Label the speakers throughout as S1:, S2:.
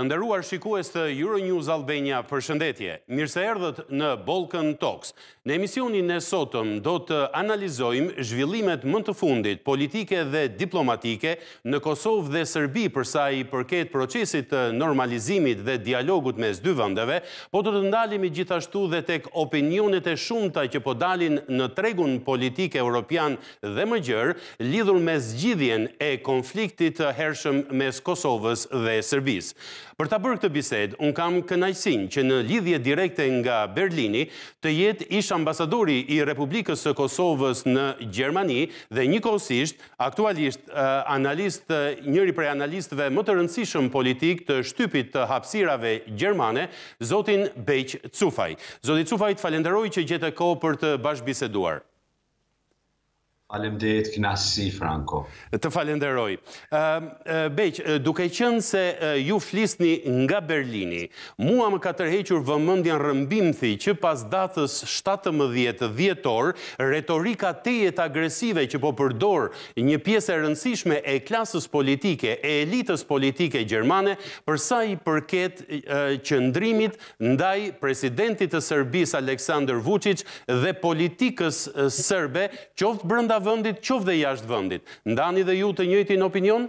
S1: Të nderuar shikues të Euronews Albania, përshëndetje. Mirë se erdhët në Balkan Talks. Në emisionin e sotëm do të analizojmë zhvillimet më të fundit politike dhe diplomatike në Kosovë dhe Serbi përsa i përket procesit të normalizimit dhe dialogut mes dy vendeve, po do të ndalemi gjithashtu dhe tek opinionet e shumta që po dalin në tregun politik europian dhe më gjerë, lidhur me zgjidhjen e konfliktit të hershëm mes Kosovës dhe Serbisë. Për ta bërë këtë bisedë, unë kam kënaqësinë që në lidhje direkte nga Berlini të jetë ish ambasadori i Republikës së Kosovës në Gjermani dhe njëkohësisht aktualisht njëri prej analistëve më të rëndësishëm politik të shtypit të hapësirave gjermane, zotin Beq Cufaj. Zoti Cufaj, të falenderoj që gjete kohë për të bashkëbiseduar.
S2: Faleminderit, kënaqësi, Franco.
S1: Të falenderoj. Beq, duke qenë se ju flisni nga Berlini, mua më ka tërhequr vëmendjen rrëmbimthi që pas datës 17 dhjetor, retorika tejet agresive që po përdor një pjesë e rëndësishme e klasës politike, e elitës politike gjermane, përsa i përket qëndrimit ndaj presidentit të Serbisë Aleksandar Vučić dhe politikës serbe, qoftë brenda vendit, qoftë dhe jashtë vendit. Ndani dhe ju të njëjtin opinion?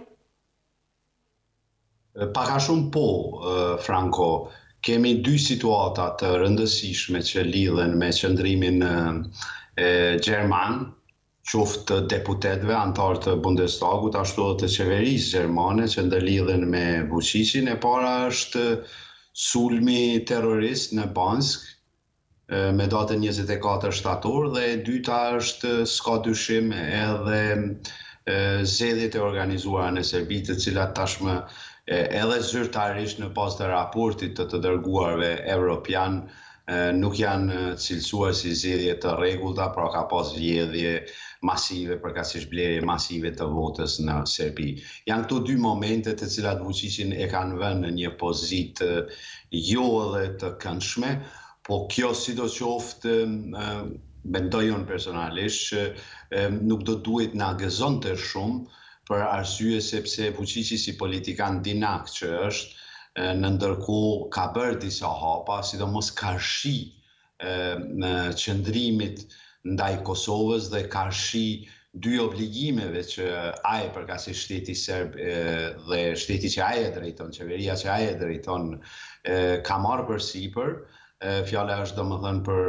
S2: Paka shumë po, Franco. Kemi dy situata të rëndësishme që lidhen me qëndrimin gjerman, qoftë deputetëve, antarë të Bundestagut, ashtu edhe të qeverisë gjermane që ndërlidhen me Vučićin. E para është sulmi terrorist në Bansk, me datën 24 shtator, dhe e dyta është, s'ka dyshim, edhe zgjedhjet e organizuara në Serbi, të cilat tashmë edhe zyrtarisht në pas të raportit të dërguarve evropian nuk janë cilësuar si zgjedhje të rregullta, pra ka pas vjedhje masive, përkatësisht blerje masive të votës në Serbi. Janë këto dy momente të cilat Vučićin e kanë vënë në një pozitë jo edhe të këndshme, po kjo sidoqoftë mendoj unë personalisht nuk do duhet na gëzonte shumë për arsye sepse Vučići si politikan dinak që është, në ndërkohë ka bërë disa hapa, sidomos karshi në qëndrimit ndaj Kosovës dhe karshi dy obligimeve që ai përkatësisht shteti serb dhe shteti që ai e drejton, qeveria që ai e drejton, ka marrë përsipër. Fjala është domethënë për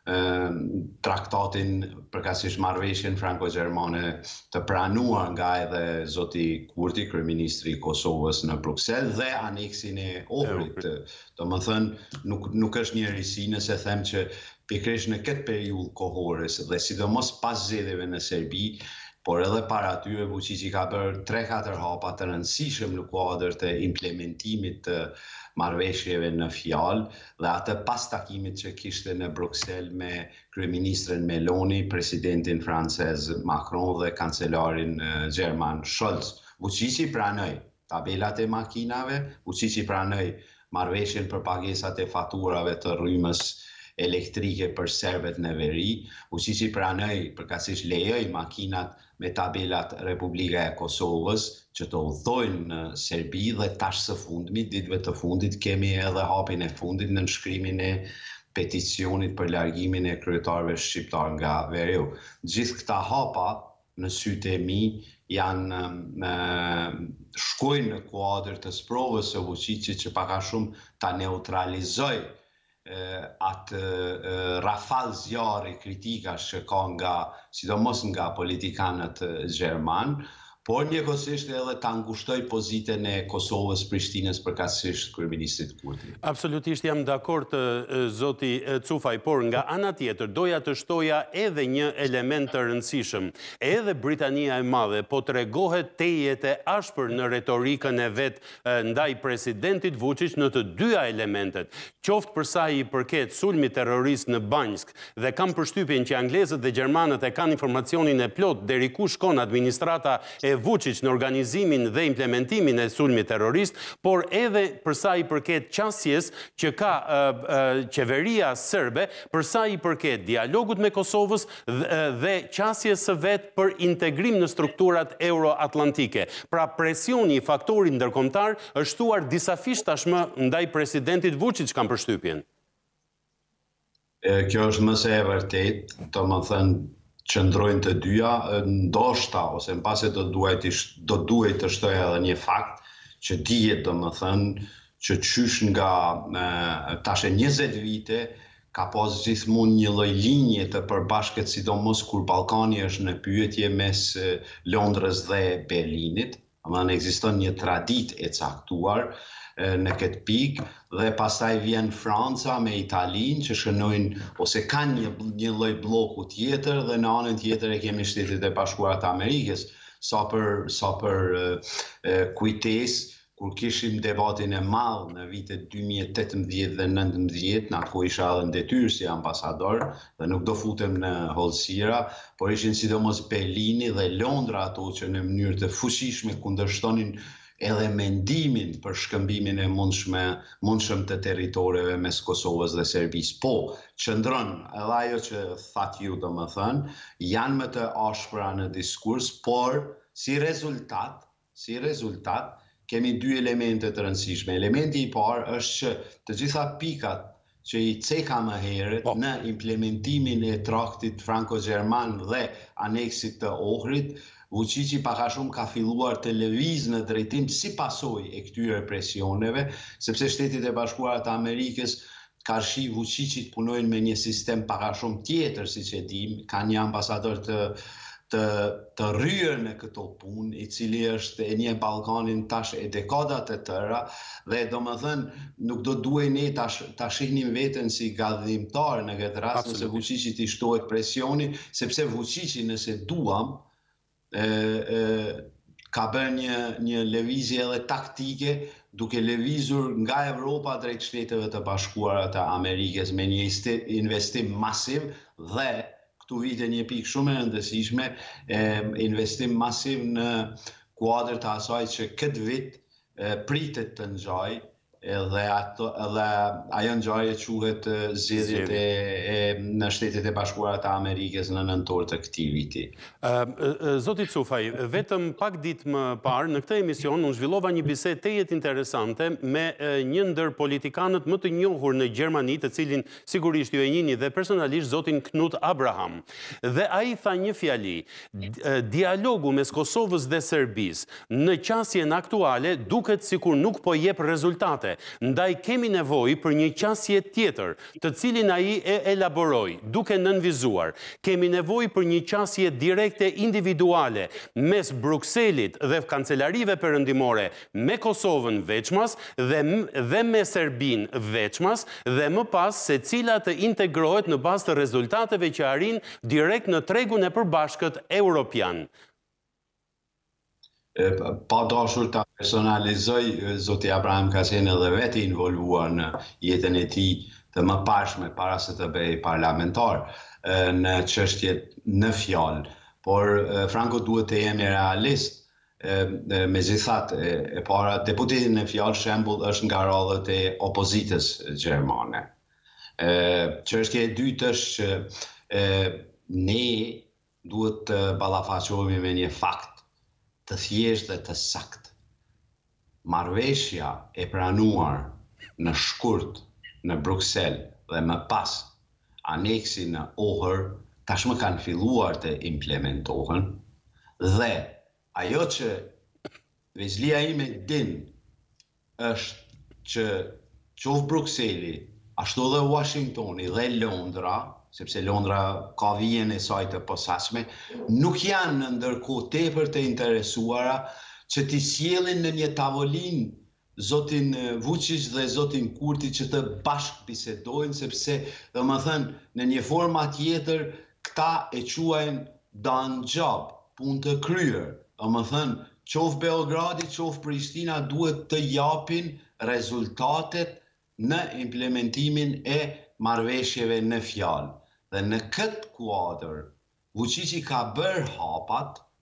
S2: traktatin përkatësisht marrëveshjen franko-gjermane të pranuar nga edhe zoti Kurti, kryeministri i Kosovës në Bruksel, dhe aneksin e Ohrit. Domethënë nuk është një risi nëse them që pikërisht në këtë periudhë kohore dhe sidomos pas zgjedhjeve në Serbi, por edhe para atyre Vučići ka bërë 3-4 hapa të rëndësishëm në kuadër të implementimit të marrëveshjeve në fjalë, dhe atë pas takimit që kishte në Bruksel me kryeministrin Meloni, presidentin francez Macron dhe kancelarin gjerman Scholz. Vučići pranoi tabelat e makinave, Vučići pranoi marrëveshjen për pagesat e faturave të rrymës elektrike për serbet në veri. Vučići pranoi përkatësisht lejoi makinat me tabelat Republika e Kosovës që të udhtojnë në Serbi, dhe tash së fundmi, ditëve të fundit, kemi edhe hapin e fundit në nënshkrimin e peticionit për largimin e kryetarëve shqiptar nga veriu. Gjithë këta hapa në sytë e mi shkojnë në kuadër të sprovës së Vučićit që pak a shumë ta neutralizoj atë rafal zjarri kritikash që ka sidomos nga politikanët gjerman, por njëkohësisht edhe ta ngushtoj pozitën e Kosovës, Prishtinës, përkatësisht kryeministrit Kurti.
S1: Absolutisht jam dakord zoti Cufaj, por nga ana tjetër doja të shtoja edhe një element të rëndësishëm. Edhe Britania e Madhe po tregohet tejet e ashpër në retorikën e vet ndaj presidentit Vučić në të dyja elementet, qoftë përsa i përket sulmit terrorist në Banjsk, dhe kam përshtypjen që anglezët dhe gjermanët e kanë informacionin e plot deri ku shkon administrata e Vučić në organizimin dhe implementimin e sulmit terrorist, por edhe përsa i përket qasjes që ka qeveria sërbe, përsa i përket dialogut me Kosovës dhe qasjes së vet për integrim në strukturat euroatlantike. Pra presioni i faktorit ndërkombëtar është shtuar disafisht tashmë ndaj presidentit Vučić, kam përshtypjen.
S2: Kjo është më se e vërtet, do më thënë qëndrojnë të dyja, ndoshta, ose në pase do duhet të shtoj edhe një fakt, që dihet do më thënë, që qysh nga tash e 20 vite, ka pas gjithmonë një lloj linje të përbashkët, sidomos kur Ballkani është në pyetje mes Londrës dhe Berlinit, në ekziston një traditë e caktuar në këtë pikë, dhe pastaj vjen Franca me Italinë që shënojnë ose kanë një lloj bloku tjetër, dhe në anën tjetër e kemi Shtetet e Bashkuara të Amerikës. Sa për kujtesë, kur kishim debatin e madh në vitet 2018 dhe 2019, në atë ku isha edhe në detyrë si ambasador, dhe nuk do futem në hollësira, por ishin sidomos Berlini dhe Londra ato që në mënyrë të fuqishme kundërshtonin edhe mendimin për shkëmbimin e mundshëm të territoreve mes Kosovës dhe Serbisë. Po, qëndron edhe ajo që thatë ju do më thënë, janë më të ashpra në diskurs, por si rezultat, kemi dy elemente të rëndësishme. Elementi i parë është që të gjitha pikat që i ceka më herët në implementimin e traktit franko-gjerman dhe aneksit të Ohrit, Vučići pak a shumë ka filluar të lëvizë në drejtim si pasojë e këtyre presioneve, sepse Shtetet e Bashkuara të Amerikës karshi Vučićit punojnë me një sistem pak a shumë tjetër, siç e dim, ka një ambasador të rryer në këto punë, i cili është e një Ballkanin tash e dekadat të tëra, dhe domethënë nuk do duhej ne ta shihnim veten si gallëdhimtar në këtë rast nëse Vučićit i shtohet presioni, sepse Vučići, nëse duam, ka bërë një lëvizje edhe taktike, duke lëvizur nga Evropa drejt Shteteve të Bashkuara të Amerikës me një investim masiv dhe këtu vite një pikë shumë e rëndësishme, investim masiv në kuadër të asaj që këtë vit pritet të ngjajë, dhe ajo ngjarje quhet zgjedhjet në Shtetet e Bashkuara të Amerikës në nëntor të këtij viti.
S1: Zoti Cufaj, vetëm pak ditë më parë në këtë emision unë zhvillova një bisedë tejet interesante me një ndër politikanët më të njohur në Gjermani, të cilin sigurisht ju e njihni dhe personalisht zotin Knut Abraham. Dhe ai tha një fjali: dialogu mes Kosovës dhe Serbisë në qasjen aktuale duket sikur nuk po jep rezultate. Ndaj kemi nevojë për një qasje tjetër, të cilin ai e elaboroi, duke nënvizuar. Kemi nevojë për një qasje direkte individuale mes Brukselit dhe kancelarive perëndimore me Kosovën veçmas dhe me Serbinë veçmas, dhe më pas secila të integrohet në bazë të rezultateve që arrin direkt në tregun e përbashkët europian.
S2: Pa dashur ta personalizoj, zoti Abraham ka qenë edhe vetë involvuar në jetën e tij të mëparshme para se të bëhej parlamentar në çështjet në fjalë. Por Franco duhet të jemi realist, megjithatë e para deputeti në fjalë shembull është nga radhët e opozitës gjermane. Çështja e dytë është që ne duhet të ballafaqohemi me një fakt të thjeshtë dhe të saktë. Marrëveshja e pranuar në shkurt në Bruksel dhe më pas aneksi në Ohër tashmë kanë filluar të implementohen, dhe ajo që vezlia ime din është që qoftë Brukseli, ashtu dhe Washingtoni dhe Londra, sepse Londra ka vijën e saj të posaçme, nuk janë ndërkohë tepër të interesuara që t'i sjellin në një tavolinë zotin Vučić dhe zotin Kurti që të bashkë bisedojnë, sepse domethënë në një forma tjetër këta e quajnë done job, punë të kryer. Domethënë qoftë Beogradi, qoftë Prishtina duhet të japin rezultatet në implementimin e marrëveshjeve në fjalë. Dhe në këtë kuadër, Vučići ka bërë hapat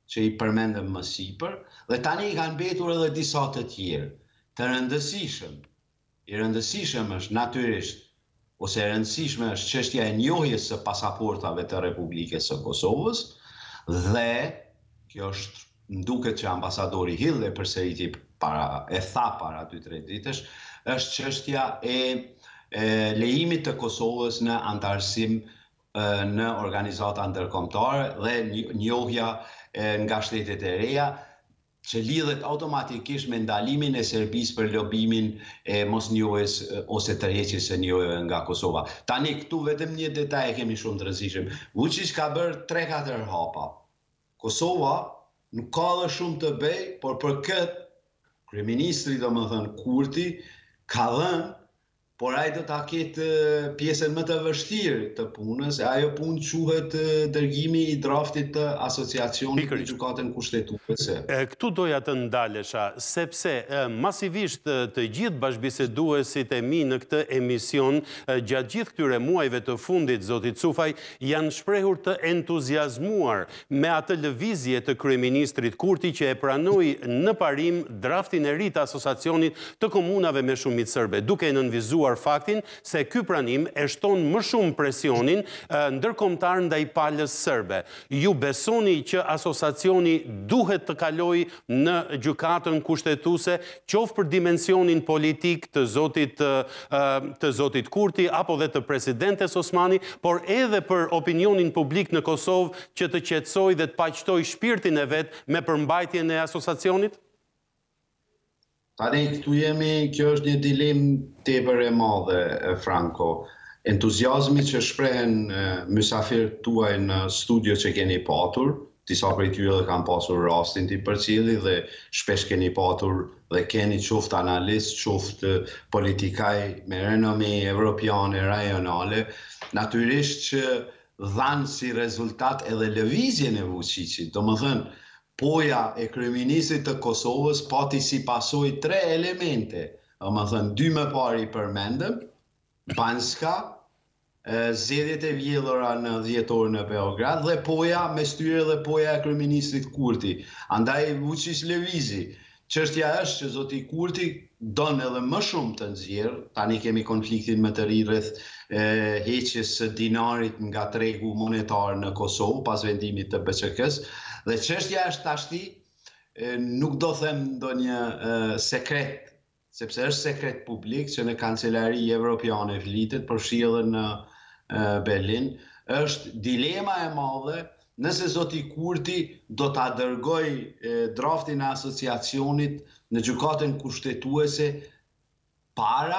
S2: që i përmendëm më sipër, dhe tani i kanë mbetur edhe disa të tjerë. Të rëndësishëm. I rëndësishëm është natyrisht, ose e rëndësishme është çështja e njohjes së pasaportave të Republikës së Kosovës, dhe kjo është, më duket që ambasadori Hill e përsëriti e tha para 2-3 ditësh, është çështja e lejimit të Kosovës në antarësim në organizata ndërkombëtare dhe njohja nga shtetet e reja, që lidhet automatikisht me ndalimin e Serbisë për lobimin e mosnjohjes ose tërheqjes së njohjeve nga Kosova. Tani këtu vetëm një detaj kemi shumë të rëndësishëm. Vučić ka bërë 3-4 hapa. Kosova nuk ka dhe shumë të bëj, por për këtë kryeministri, domethënë Kurti, ka dhënë, por ai do ta ketë pjesën më të vështirë të punës, ajo punë quhet dërgimi i draftit të asociacionit në gjykatën kushtetuese.
S1: Këtu doja të ndalesha, sepse masivisht të gjithë bashkëbiseduesit e mi në këtë emision, gjatë gjithë këtyre muajve të fundit, zoti Cufaj, janë shprehur të entuziazmuar me atë lëvizje të kryeministrit Kurti që e pranoi në parim draftin e ri të asociacionit të komunave me shumicë serbe, duke nënvizuar faktin se ky pranim e shton më shumë presionin ndërkombëtar ndaj palës serbe. Ju besoni që asociacioni duhet të kalojë në gjykatën kushtetuese, qoftë për dimensionin politik të zotit Kurti apo dhe të presidentes Osmani, por edhe për opinionin publik në Kosovë që të qetësojë dhe të paqëtojë shpirtin e vet me përmbajtjen e asociacionit?
S2: Tani këtu kjo është një dilemë tepër e madhe, Franco. Entuziazmi që shprehen mysafirët tuaj në studio që keni patur, disa prej tyre dhe kanë pasur rastin të përcjelli dhe shpesh keni patur dhe keni qoftë analist, qoftë politikaj me renome evropiane, rajonale, natyrisht që dhanë si rezultat edhe lëvizjen e Vučićit, domethënë poja e kryeministrit të Kosovës pati si pasojë 3 elemente. Domethënë 2 më parë i përmendëm, Banjska, zgjedhjet e vjellura në dhjetor në Beograd dhe poja mes tyre dhe poja e kryeministrit Kurti. Andaj Vučić lëvizi. Çështja është që zoti Kurti don edhe më shumë të nxjerrë. Tani kemi konfliktin më të ri rreth heqjes së dinarit nga tregu monetar në Kosovë pas vendimit të BÇK-s. Dhe çështja është tashti, nuk do them ndonjë sekret, sepse është sekret publik që në Kancelari Evropiane flitet, përfshi edhe në Berlin, është dilema e madhe nëse zoti Kurti do ta dërgoj draftin e asociacionit në gjykatën kushtetuese para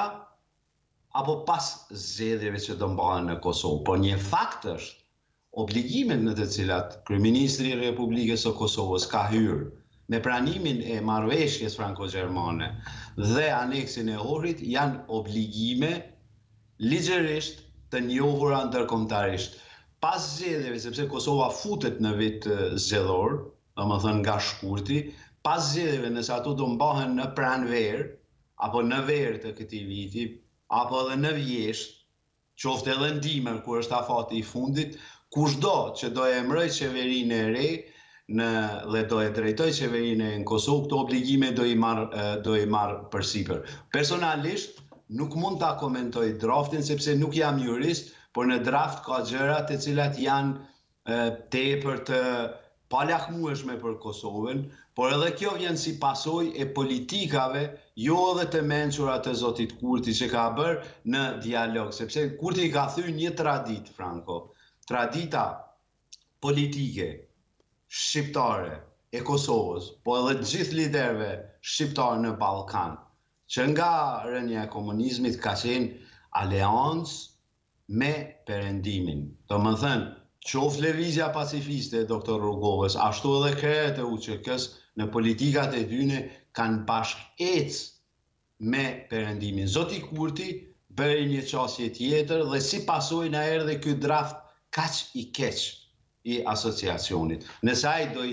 S2: apo pas zgjedhjeve që do mbahen në Kosovë. Por një fakt është obligimet në të cilat kryeministri i Republikës së Kosovës ka hyrë me pranimin e marrëveshjes franko-gjermane dhe aneksin e Ohrit janë obligime ligjërisht të njohura ndërkombëtarisht. Pas zgjedhjeve, sepse Kosova futet në vit zgjedhor, domethënë nga shkurti, pas zgjedhjeve nëse ato do mbahen në pranverë apo në verë të këtij viti, apo edhe në vjesht, qoftë edhe në dimër kur është afati i fundit, kushdo që do e emëroj qeverinë e re dhe do e drejtoj qeverinë në Kosovë, këto obligime do i marr përsipër. Personalisht nuk mund ta komentoj draftin sepse nuk jam jurist, por në draft ka gjëra të cilat janë tepër të palakmueshme për Kosovën, por edhe kjo vjen si pasojë e politikave jo edhe të mençura të zotit Kurti që ka bërë në dialog, sepse Kurti ka thyer një traditë, Franco. Tradita politike shqiptare e Kosovës, po edhe të gjithë liderëve shqiptarë në Ballkan, që nga rënja e komunizmit ka qenë aleancë me perëndimin. Domethënë, qoftë lëvizja pacifiste e doktor Rrugovës, ashtu edhe krerët e UÇK-s në politikat e tyre kanë bashkë ecë me perëndimin. Zoti Kurti bëri një çështje tjetër dhe si pasojë na erdhi ky draft kaq i keq i asociacionit. Nëse ai do i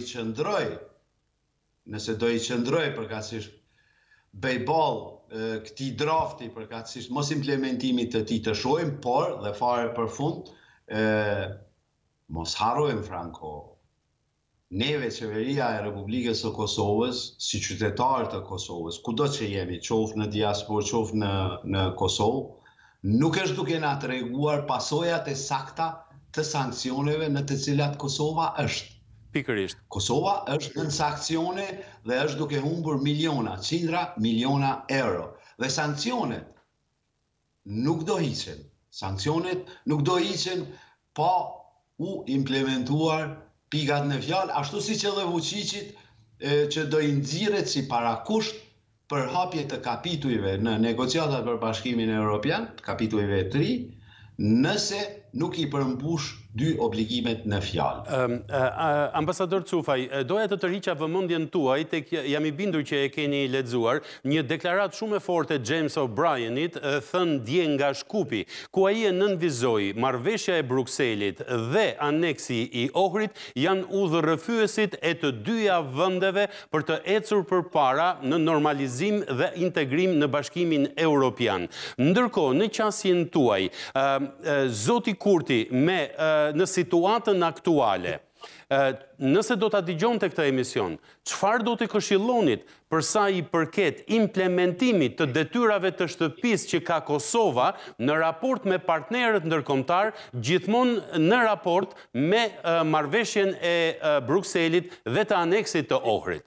S2: qëndroj përkatësisht bëjball këtij drafti përkatësisht mos implementimit të tij të shohim, por dhe fare për fund mos harrojmë, Franco, neve qeveria e Republikës së Kosovës, si qytetarë të Kosovës, kudo që jemi, qoftë në diasporë, qoftë në Kosovë, nuk është duke na treguar pasojat e sakta të sanksioneve në të cilat Kosova është.
S1: Pikërisht.
S2: Kosova është në sankcione dhe është duke humbur miliona, qindra miliona euro. Dhe sankcionet nuk do hiqen. Sankcionet nuk do hiqen pa u implementuar pikat në fjalë, ashtu si që dhe Vučićit që do i nxirret si parakusht për hapje të kapitujve në negociatat për Bashkimin Evropian, kapitujve 3, nëse nuk i përmbush dy obligimet në fjalë.
S1: Ambasador Cufaj, doja të tërhiqa vëmendjen tuaj tek jam i bindur që e keni lexuar një deklaratë shumë e fortë e James O'Brienit thënë dje nga Shkupi, ku ai e nënvizoi marrëveshja e Brukselit dhe aneksi i Ohrit janë udhërrëfyesit e të dyja vendeve për të ecur përpara në normalizim dhe integrim në Bashkimin Evropian. Ndërkohë, në qasjen tuaj, zoti Kurti në situatën aktuale, nëse do të dëgjon të këtë emision, çfarë do të këshillonit përsa i përket implementimit të detyrave të shtëpisë që ka Kosova në raport me partnerët ndërkombëtar, gjithmonë në raport me marrëveshjen e Brukselit dhe të aneksit të Ohrit?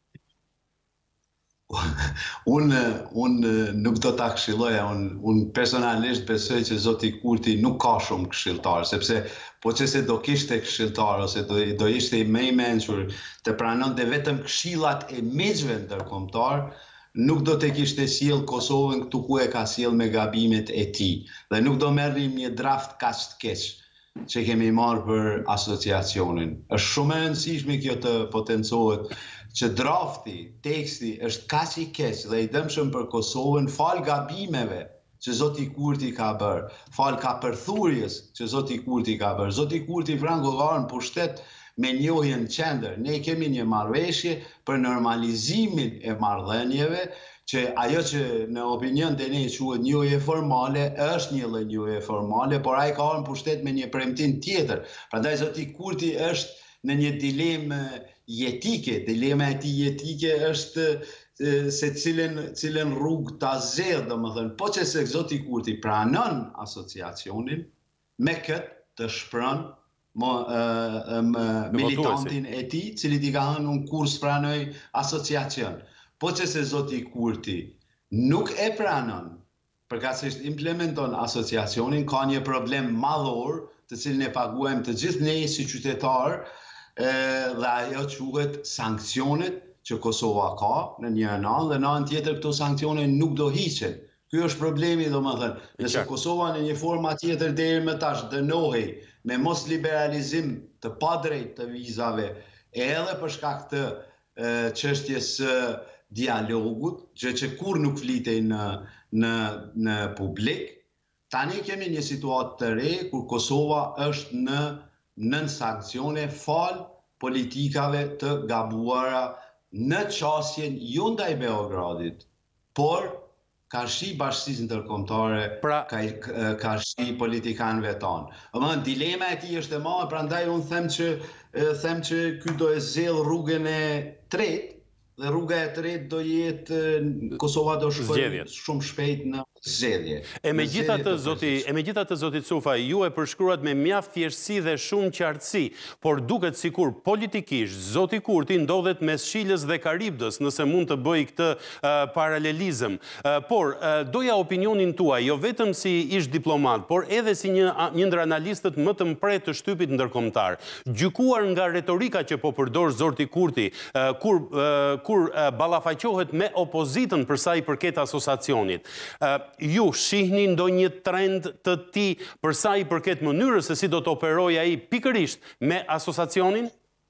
S2: Unë nuk do ta këshilloja, unë personalisht besoj që zoti Kurti nuk ka shumë këshilltar, sepse po që se do kishte këshilltar ose do ishte i më i mençur të pranonte vetëm këshillat e miqve ndërkombëtar, nuk do të kishte sjell Kosovën këtu ku e ka sjell me gabimet e tij. Dhe nuk do merrim një draft kaq të keq që kemi marrë për asociacionin. Është shumë e rëndësishme kjo të potencohet që drafti, teksti është kaq i keq dhe i dëmshëm për Kosovën fal gabimeve që zoti Kurti ka bërë, fal kapërthurjes që zoti Kurti ka bërë. Zoti Kurti Franco ka në pushtet me njohjen qendër. Ne kemi një marrëveshje për normalizimin e marrëdhënieve, që ajo që në opinion të ne quhet njohje formale, është një lloj njohje formale, por ai ka në pushtet me një premtim tjetër. Prandaj zoti Kurti është në një dilemë jetike. Dilema e tij jetike është se cilën rrugë ta zgjedh, domethënë, po që se zoti Kurti pranon asociacionin, me këtë të shpron militantin e tij, cili i ka thënë unë kurs pranoj asociacion. Po që se zoti Kurti nuk e pranon, përkatësisht implementon asociacionin, ka një problem madhor, të cilin e paguajmë të gjithë ne si qytetarë, dhe ajo quhet sanksionet që Kosova ka në një anë dhe në anën tjetër këto sanksione nuk do hiqen. Ky është problemi, domethënë, nëse Kosova në një formë tjetër deri më tash dënohej me mos liberalizim të padrejtë të vizave, edhe për shkak të çështjes së dialogut, që kur nuk flitej në publik, tani kemi një situatë të re kur Kosova është nën sanksione fal politikave të gabuara në qasjen jo ndaj Beogradit, por karshi bashkësisë ndërkombëtare, karshi politikanëve tanë. Dilema e tij është e madhe, prandaj unë them që ky do e zgjidh rrugën e tretë, dhe rruga e tretë do jetë Kosova do shkojë shumë shpejt në zgjedhje.
S1: E megjithatë zoti Cufaj, ju e përshkruat me mjaft thjeshtësi dhe shumë qartësi, por duket sikur politikisht zoti Kurti ndodhet mes Shilës dhe Karibdës, nëse mund të bëj këtë paralelizëm. Por doja opinionin tuaj, jo vetëm si ish diplomat, por edhe si një ndër analistët më të mpret të shtypit ndërkombëtar. Gjykuar nga retorika që po përdor zoti Kurti, kur ballafaqohet me opozitën për sa i përket asociacionit. Ju shihni ndonjë trend të tij për sa i përket mënyrës se si do të operojë ai pikërisht me asociacionin?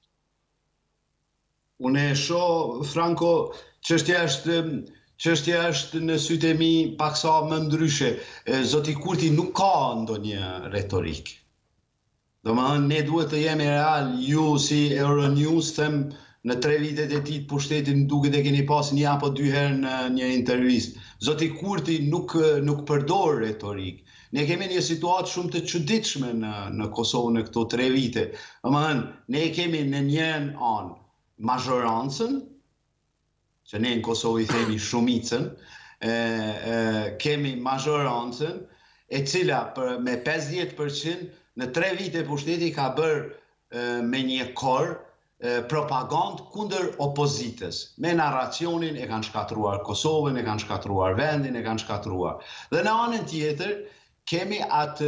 S2: Unë e shoh, Franco, çështja është në sytë e mi paksa më ndryshe. Zoti Kurti nuk ka ndonjë retorik. Domethënë, ne duhet të jemi real. Ju si Euronews them në 3 vitet e tij të pushtetit duket e keni pas 1 apo 2 herë në një intervistë. Zoti Kurti nuk përdor retorik, Ne kemi një situatë shumë të çuditshme në Kosovë në këto 3 vite. Ne kemi në njën anë mazhorancën, që ne në Kosovë i themi shumicën, kemi mazhorancën, e cila me 50% në 3 vite pushteti ka bërë me një kor propagandë kundër opozitës. Me narracionin e kanë shkatruar Kosovën, e kanë shkatruar vendin, e kanë shkatruar. Dhe në anën tjetër, kemi atë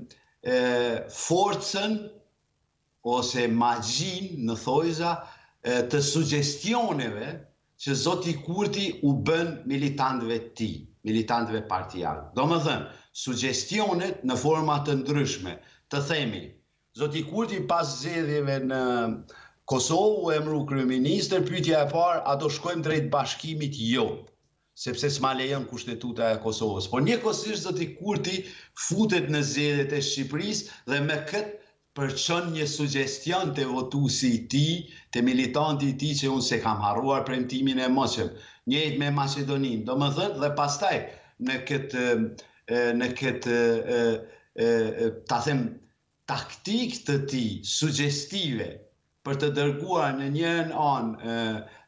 S2: forcën ose magjin në thojza të suggestioneve që zoti Kurti u bën militantëve të tij, militantëve partijalë. Do më thënë, suggestionet në forma të ndryshme. Të themi, zoti Kurti pas zgjedhjeve në Kosovë u emëru kryeministër, pyetja e parë, a do shkojmë drejt bashkimit? Jo, sepse s'ma lejon kushtetuta e Kosovës. Por njëkohësisht zoti Kurti futet në zgjedhjet e Shqipërisë dhe me këtë përçon një suggestion të votuesi i tij, të militanti i tij që unë se kam harruar premtimin e moqëm, njëjtë me Maqedoninë. Domethënë dhe pastaj në këtë ta them taktik të tij suggestive për të dërguar në njën anë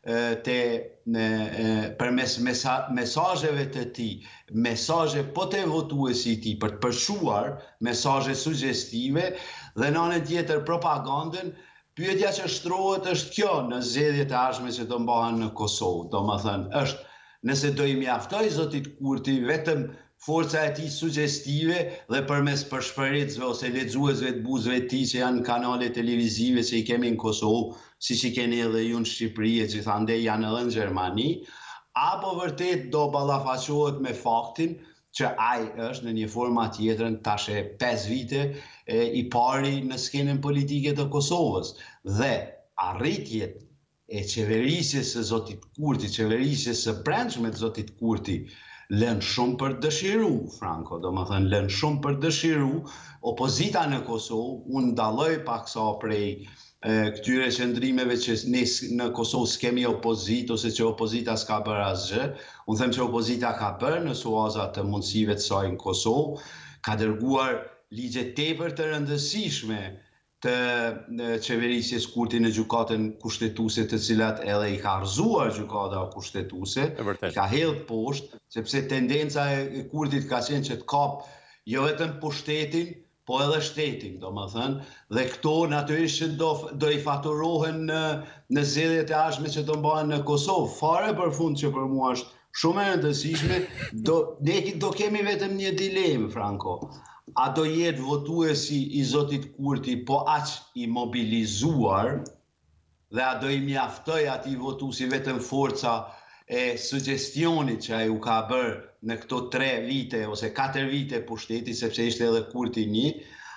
S2: përmes mesazheve të tij, mesazhe po të votuesi i tij për të përshuar mesazhe suggestive dhe në anën tjetër propagandën. Pyetja që shtrohet është kjo në zgjedhjet e ardhshme që do mbahen në Kosovë. Domethënë është nëse do i mjaftoj zotit Kurti vetëm forca e tij suggestive dhe përmes përshpëritësve ose lexuesve të buzëve të tij që janë kanale televizive që i kemi në Kosovë, siç i keni edhe ju në Shqipëri e gjithandej janë edhe në Gjermani, apo vërtet do ballafaqohet me faktin që ai është në një forma tjetër tash e 5 vite i pari në skenën politike të Kosovës dhe arritjet e qeverisjes së zotit Kurti, qeverisjes së brendshme të zotit Kurti lën shumë për dëshiru, Franco, do më thënë lën shumë për dëshiru, opozita në Kosovë, unë ndalloj paksa prej këtyre qëndrimeve që ne në Kosovë s'kemi opozit, ose që opozita s'ka bërë asgjë, unë them që opozita ka bërë në suaza të mundësive të saj në Kosovë, ka dërguar ligje tepër të rëndësishme të qeverisjes Kurti në gjykatën kushtetuese të cilat edhe i ka rrëzuar gjykata kushtetuese, i ka hedhur poshtë, sepse tendenca e Kurtit ka qenë që të kap jo vetëm pushtetin, po edhe shtetin, domethënë, dhe këto natyrisht do i faturohen në zgjedhjet e ardhshme që do mbahen në Kosovë. Fare për fund që për mua është shumë e rëndësishme, ne do kemi vetëm një dilemë, Franco. A do jetë votuesi i zotit Kurti po aq i mobilizuar dhe a do i mjaftoj atij votuesi vetëm forca e suggestionit që ai u ka bërë në këto 3 vite ose 4 vite pushteti, sepse ishte edhe Kurti një,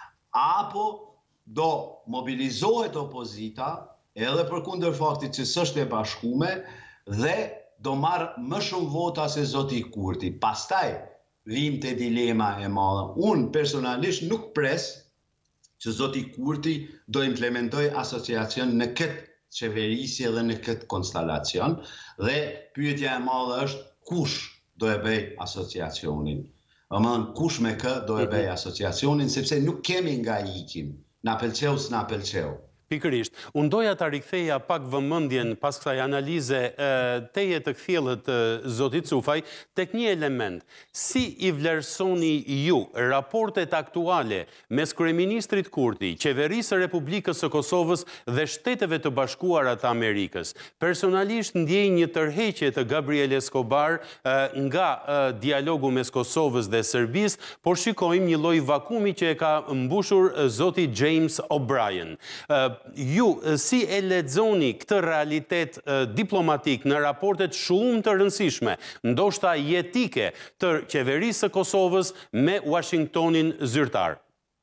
S2: apo do mobilizohet opozita edhe përkundër faktit që s'është e bashkuar dhe do marrë më shumë vota se zoti Kurti. Pastaj vim të dilema e madhe. Unë personalisht nuk pres që zoti Kurti do implementoj asociacion në këtë qeverisje dhe në këtë konstelacion dhe pyetja e madhe është kush do e bëj asociacionin. Kush me kë do e bëj asociacionin, sepse nuk kemi nga ikim. Na pëlqeu s'na pëlqeu.
S1: Pikërisht, unë doja ta riktheja pak vëmendjen pas kësaj analize teje të kthjellët zotit Cufaj tek një element. Si i vlerësoni ju raportet aktuale mes kryeministrit Kurti, qeverisë së Republikës së Kosovës dhe Shteteve të Bashkuara të Amerikës? Personalisht ndjej një tërheqje të Gabriel Escobar nga dialogu mes Kosovës dhe Serbisë, por shikojmë një lloj vakumi që e ka mbushur zoti James O'Brien. Ju si e lexoni këtë realitet diplomatik në raportet shumë të rëndësishme, ndoshta jetike të qeverisë së Kosovës me Washingtonin zyrtar?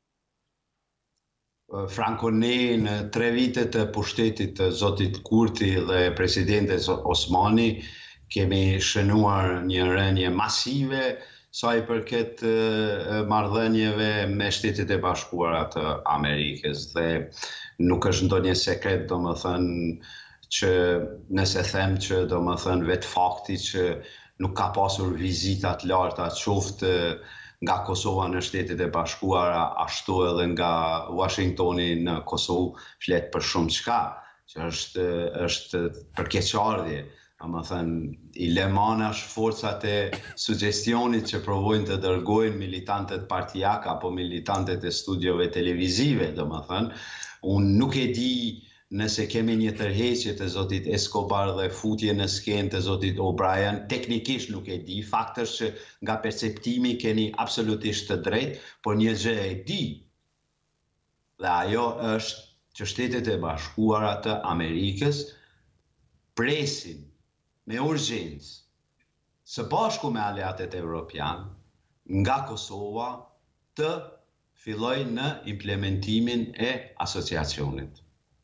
S2: Franco, ne në 3 vite të pushtetit të zotit Kurti dhe presidentit Osmani kemi shënuar një rënje masive sa i përket marrëdhënieve me Shtetet e Bashkuara të Amerikës dhe nuk është ndonjë sekret, domethënë, që nëse them që domethënë vetë fakti që nuk ka pasur vizita të larta qoftë nga Kosova në Shtetet e Bashkuara, ashtu edhe nga Washingtoni në Kosovë flet për shumë çka, që është përkeqardhje. I lemanash forcat e suggestionit që provojnë të dërgojnë militantet partijak apo militantet e studiove televizive, unë nuk e di nëse kemi një tërheqje të zotit Escobar dhe futje në skenë të zotit O'Brien, teknikisht nuk e di, fakt është që nga perceptimi keni absolutisht të drejtë, por një gjë e di, dhe ajo është që Shtetet e Bashkuara të Amerikës presin me urgjencë, së bashku me aleatet evropian, nga Kosova të filloj në implementimin e asociacionit.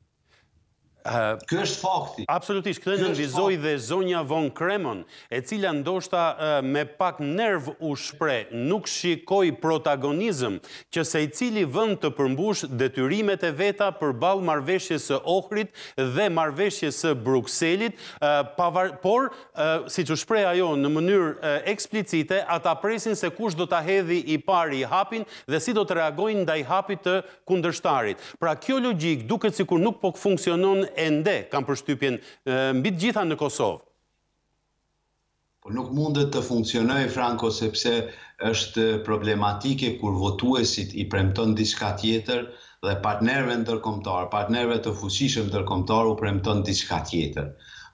S2: Ky është fakti.
S1: Absolutisht, këtë nënvizoi dhe zonja von Kremon, e cila ndoshta me pak nerv u shpreh, nuk shikoi protagonizëm që secili vend të përmbush detyrimet e veta përballë marrëveshjes së Ohrit dhe marrëveshjes së Brukselit, por siç u shpreh ajo në mënyrë eksplicite, ata presin se kush do ta hedhë i pari hapin dhe si do të reagojnë ndaj hapit të kundërshtarit. Pra kjo logjik duket sikur nuk po funksionon ende, kam përshtypjen, mbi të gjitha në Kosovë.
S2: Po nuk mundet të funksionojë, Franco, sepse është problematike kur votuesit i premton diçka tjetër dhe partnerëve ndërkombëtar, partnerëve të fuqishëm ndërkombëtar u premton diçka tjetër.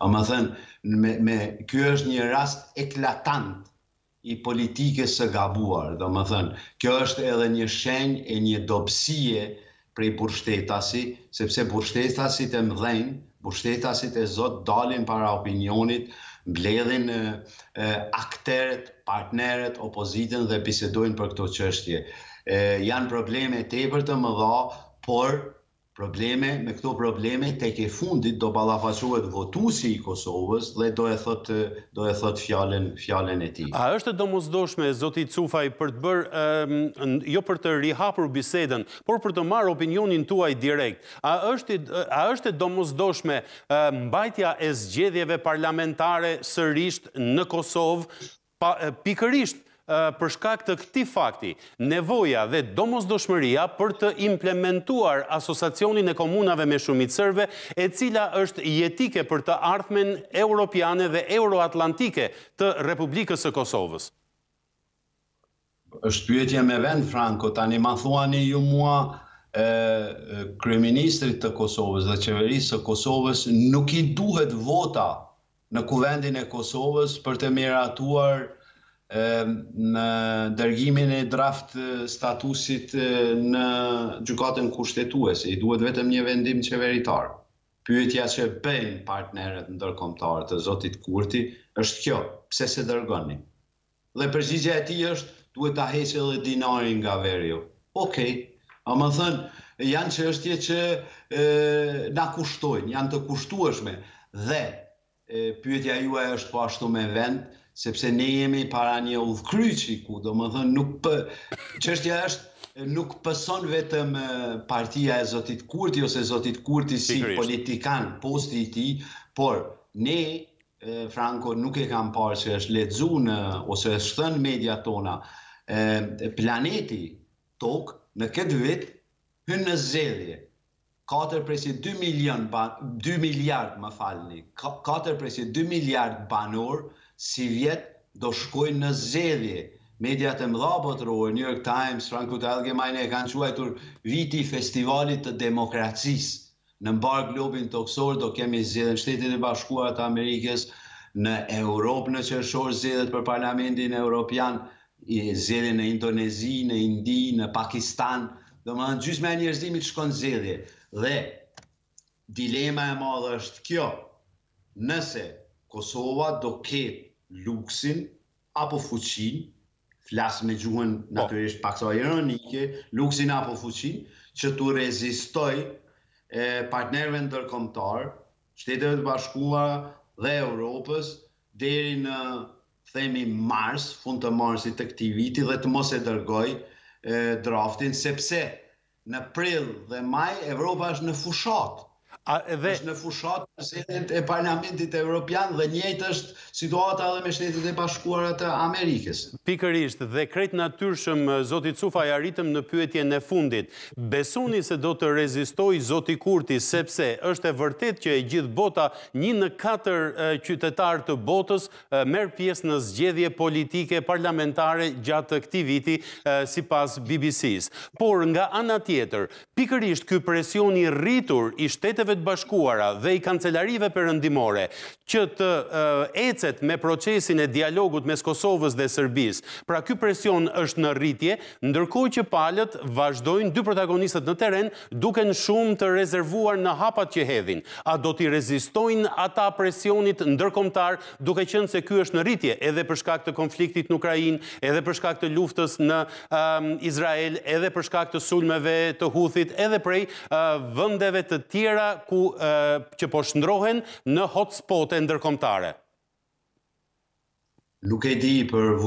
S2: Ky është një rast eklatant i politikës së gabuar, kjo është edhe një shenjë e një dobësie prej burshtetasi, sepse burштetasit e mëdhenj, burштetasit e zot dalin para opinionit, mbledhin akteret, partneret, opozitën dhe bisedojnë për këto çështje. Janë probleme tepër të mëdha, por me këto probleme tek e fundit do ballafaqohet votuesi i Kosovës dhe do e thot fjalën e tij.
S1: A është domosdoshme, zoti Cufaj, për të bërë, jo për të rihapur bisedën, por për të marrë opinionin tuaj direkt, a është domosdoshme mbajtja e zgjedhjeve parlamentare sërish në Kosovë, pikërisht për shkak të këtij fakti, nevoja dhe domosdoshmëria për të implementuar asociacionin e komunave me shumicë serbe, e cila është jetike për të ardhmen europiane dhe euroatlantike të Republikës së Kosovës?
S2: Është pyetje me vend, Franco, tani ma thuani ju mua kryeministrit të Kosovës dhe qeverisë së Kosovës nuk i duhet vota në kuvendin e Kosovës për të miratuar në dërgimin e draft statusit në gjykatën kushtetuese, i duhet vetëm një vendim qeveritar. Pyetja që bëjnë partnerët ndërkombëtar të zotit Kurti është kjo, pse se dërgoni? Dhe përgjigjja e tij është, duhet ta heqë edhe dinarin nga verju. Okej, ama thënë, janë çështje që na kushtojnë, janë të kushtueshme dhe pyetja juaj është po ashtu me vend, sepse ne jemi para një udhkryqi ku çështja është nuk pëson vetëm partia e zotit Kurti ose zotit Kurti si politikan posti i tij, por ne, Franco, nuk e kam parë që është lexuar ose është thënë media tona, planeti Tokë në këtë vit hyn në zgjedhje. 4 presi 2 miliard, më falni, 4 presi 2 miliard banor si vjet do shkojnë në zgjedhje. Mediat e mëdha botërore, New York Times, Frankfurt Allgemeine e kanë quajtur viti i festivalit të demokracisë. Në mbar globin toksor do kemi zgjedhjen në Shtetet e Bashkuara të Amerikës, në Europë në qershor zgjedhjet për Parlamentin Evropian, zgjedhjen në Indonezi, në Indi, në Pakistan, domethënë gjysma e njerëzimit shkon zgjedhje. Dhe dilema e madhe është kjo. Nëse Kosova do ketë luksin apo fuqin, flas me gjuhën natyrisht pak sa ironike, luksin apo fuqin, që të rezistoj partnerëve ndërkombëtar, Shtetet e Bashkuara dhe Europës, deri në, themi, mars, fund të marsit të këtij viti dhe të mos e dërgoj draftin, sepse në prill dhe maj Evropa është në fushat. është në fushat e Parlamentit Evropian dhe njëjtë është situata edhe me Shtetet e Bashkuara të Amerikës.
S1: Pikërisht, dhe krejt natyrshëm, zoti Cufaj, arritëm në pyetjen e fundit. Besoni se do të rezistoj zoti Kurti, sepse është e vërtet që e gjithë bota, 1 në 4 qytetarë të botës merr pjesë në zgjedhje politike parlamentare gjatë këtij viti, sipas BBC-s. Por nga ana tjetër, pikërisht ky presion i rritur i Shteteve të Bashkuara dhe i kancelarive perëndimore që të ecet me procesin e dialogut mes Kosovës dhe Serbisë. Pra ky presion është në rritje, ndërkohë që palët vazhdojnë, dy protagonistët në teren, duken shumë të rezervuar në hapat që hedhin. A do t'i rezistojnë ata presionit ndërkombëtar, duke qenë se ky është në rritje, edhe për shkak të konfliktit në Ukrainë, edhe për shkak të luftës në Izrael, edhe për shkak të sulmeve të Huthit, edhe prej vendeve të tjera që po shndrohen në hotspot e ndërkombëtare?
S2: Nuk e di, për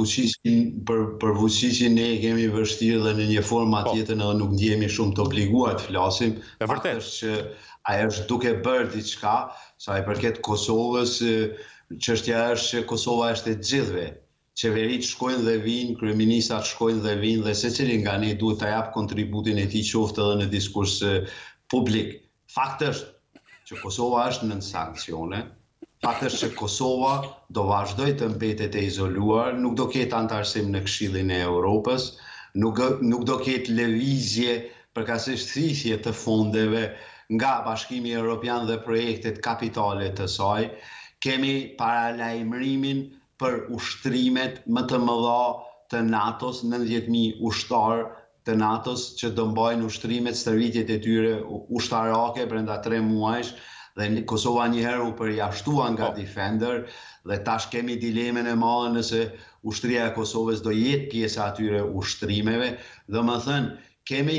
S2: fuqisin ne kemi vështirë dhe në një forma tjetër edhe nuk ndjehemi shumë të obliguar të flasim.
S1: Vërtet
S2: është që ajo është duke bërë diçka, sa i përket Kosovës, çështja është që Kosova është e gjithëve. Qeverit shkojnë dhe vinë, kryeministrat shkojnë dhe vinë, dhe secili nga ne duhet ta jap kontributin e tij qoftë edhe në diskurs publik. Fakti është që Kosova është nën sanksione. Fakti është që Kosova do vazhdoj të mbetet e izoluar, nuk do ketë antarësim në Këshillin e Evropës, nuk do ketë lëvizje përkatësisht thithje të fondeve nga Bashkimi Evropian dhe projektet kapitale të saj. Kemi paralajmërimin për ushtrimet më të mëdha të NATO-s, 90.000 ushtarë të NATO-s që do mbajnë ushtrimet, stërvitjet e tyre ushtarake brenda 3 muajsh, dhe Kosova njëherë u përjashtua nga Defender, dhe tash kemi dilemen e madhe nëse ushtria e Kosovës do jetë pjesë atyre ushtrimeve. Domethënë, kemi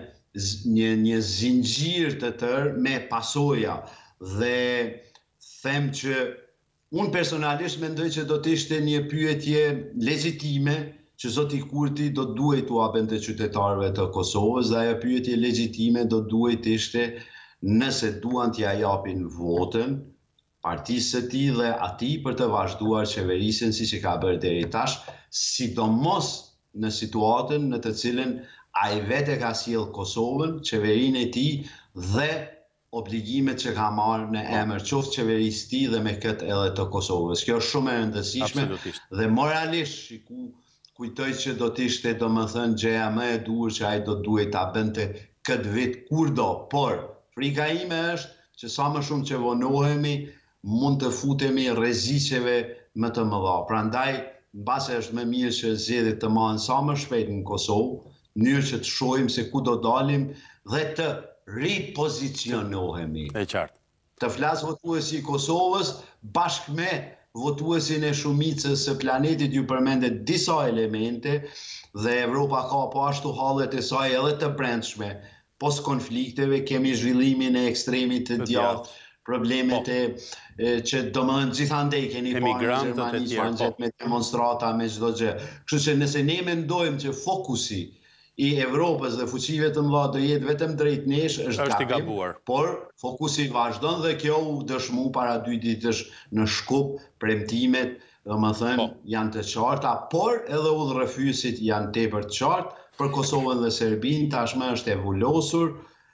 S2: një zinxhir të tërë me pasoja, dhe them që unë personalisht mendoj që do të ishte një pyetje legjitime që zoti Kurti do duhet t'u apente qytetarëve të Kosovës, dhe ajo pyetje legjitime do duhet ishte nëse duan t'ja japin votën partisë së tij dhe atij për të vazhduar qeverisjen siç e ka bërë deri tash, sidomos në situatën në të cilën ai vetë ka sjell Kosovën, qeverinë e tij dhe obligimet që ka marrë në emër qoftë qeverisë tij dhe me këtë edhe të Kosovës. Kjo është shumë e rëndësishme dhe moralisht kujtoj që do të ishte domethënë gjëja më e duhur që ai do duhet ta bënte këtë vit kurdo, por frika ime është që sa më shumë që vonohemi mund të futemi rreziqeve më të mëdha. Prandaj, mbase është më mirë që zgjedhjet të marrin sa më shpejt në Kosovë, në mënyrë që të shohim se ku do dalim dhe të ripozicionohemi.
S1: E qartë.
S2: Të flas votuesi i Kosovës bashkë me votuesin e shumicës së planetit, ju përmendet disa elemente dhe Evropa ka po ashtu hallet e saj edhe të brendshme. Post konflikteve kemi zhvillimin e ekstremit të djathtë, problemet që domethënë gjithandej keni parë në Gjermani me demonstrata, me çdo gjë. Kështu që nëse ne mendojmë që fokusi i Evropës dhe fuqive të mëdha do jetë vetëm drejt nesh, është gabuar. Por fokusi vazhdon dhe kjo u dëshmu para 2 ditësh në Shkup, premtimet, domethënë janë të qarta, por edhe udhërrëfysit janë tepër të qartë. Për Kosovën dhe Serbinë tashmë është e vulosur,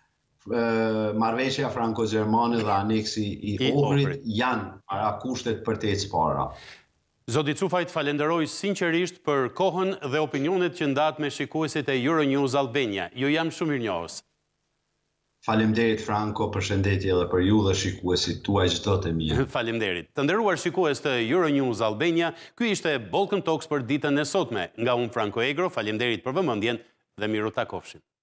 S2: marrëveshja franko-gjermane dhe aneksi i Ohrit janë para kushtet për të ecë para.
S1: Zoti Cufaj, falenderoj sinqerisht për kohën dhe opinionet që ndat me shikuesit e Euronews Albania. Ju jam shumë mirënjohës.
S2: Faleminderit Franco, përshëndetje edhe për ju dhe shikuesit tuaj çdo të mirë.
S1: Faleminderit. Të nderuar shikues të Euronews Albania, ky ishte Balkan Talks për ditën e sotme. Nga unë Franco Egro, faleminderit për vëmendjen dhe miru takofshin.